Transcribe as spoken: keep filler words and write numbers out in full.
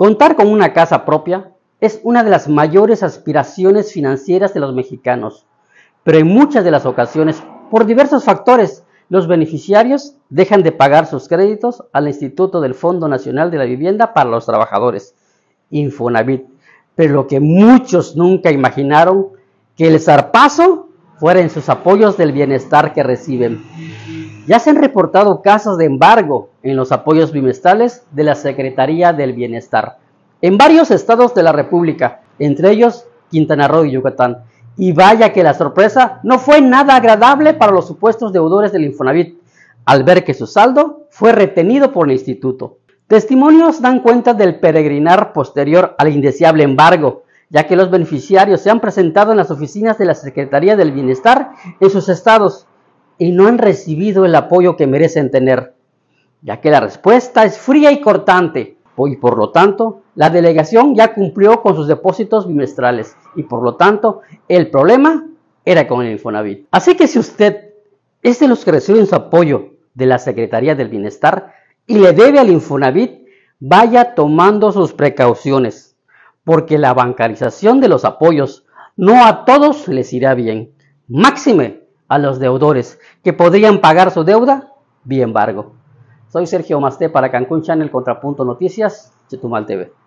Contar con una casa propia es una de las mayores aspiraciones financieras de los mexicanos, pero en muchas de las ocasiones, por diversos factores, los beneficiarios dejan de pagar sus créditos al Instituto del Fondo Nacional de la Vivienda para los Trabajadores, Infonavit, pero lo que muchos nunca imaginaron, que el zarpazo fuera en sus apoyos del bienestar que reciben. Ya se han reportado casos de embargo en los apoyos bimestrales de la Secretaría del Bienestar en varios estados de la República, entre ellos Quintana Roo y Yucatán. Y vaya que la sorpresa no fue nada agradable para los supuestos deudores del Infonavit, al ver que su saldo fue retenido por el instituto. Testimonios dan cuenta del peregrinar posterior al indeseable embargo, ya que los beneficiarios se han presentado en las oficinas de la Secretaría del Bienestar en sus estados y no han recibido el apoyo que merecen tener, ya que la respuesta es fría y cortante, y por lo tanto, la delegación ya cumplió con sus depósitos bimestrales y por lo tanto, el problema era con el Infonavit. Así que si usted es de los que reciben su apoyo de la Secretaría del Bienestar y le debe al Infonavit, vaya tomando sus precauciones, porque la bancarización de los apoyos no a todos les irá bien, máxime a los deudores que podrían pagar su deuda vía embargo. Soy Sergio Masté para Cancún Channel Contrapunto Noticias, Chetumal T V.